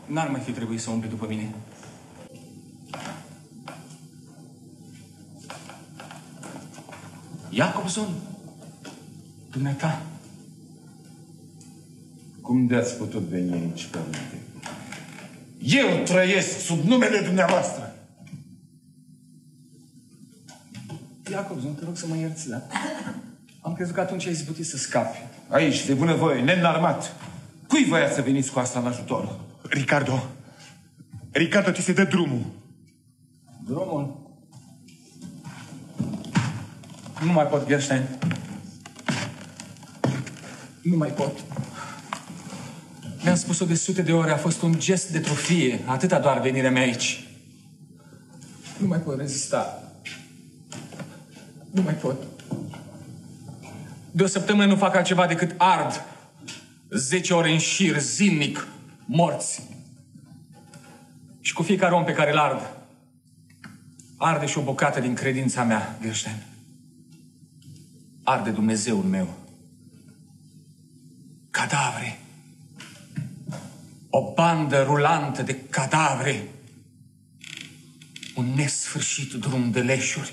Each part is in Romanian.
N-ar mai fi trebuit să umple după mine. Jacobson, dumneata. Cum de-ați putut veni aici, părinte? Eu trăiesc sub numele dumneavoastră. Jacobson, te rog să mă ierți, da? Am crezut că atunci ai izbutit să scapi. Aici, de bunăvoie, neînarmat. Cui voia să veniți cu asta în ajutor? Ricardo, ți se dă drumul. Drumul? Nu mai pot, Gerstein. Nu mai pot. Mi-am spus-o de sute de ori, a fost un gest de trufie. Atâta doar venirea mea aici. Nu mai pot rezista. Nu mai pot. De o săptămână nu fac altceva decât ard. 10 ore în șir, zilnic, morți. Și cu fiecare om pe care îl ard, arde și o bucată din credința mea, Gerstein. Arde Dumnezeul meu. Cadavre. O bandă rulantă de cadavre. Un nesfârșit drum de leșuri.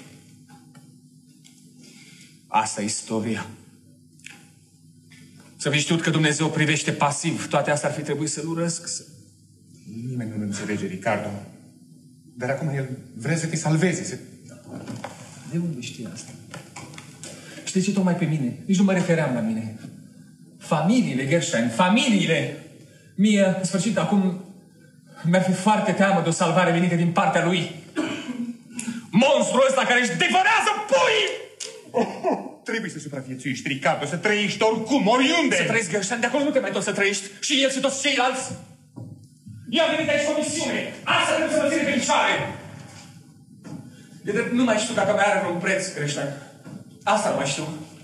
Asta e istoria. Să fi știut că Dumnezeu privește pasiv. Toate astea ar fi trebuit să-L urăsc. Nimeni nu înțelege, Ricardo. Dar acum el vrea să te salveze. De unde știi asta? Știi ce, tocmai pe mine? Nici nu mă refeream la mine. Familiile, Gerstein, familiile! Mie, în sfârșit, acum mi-ar fi foarte teamă de o salvare venită din partea lui. Monstrul ăsta care își devărează puii! Trebuie să supraviețuiești, Ricardo, să trăiești oricum, oriunde! Să trăiești, Gerstein, de acolo nu te mai tot să trăiești. Și el și toți ceilalți. Eu am venit aici cu o misiune. Asta trebuie să mă ține pe picioare. E drept, nu mai știu dacă mai are vreun preț, Gerstein. Asta nu mai știu.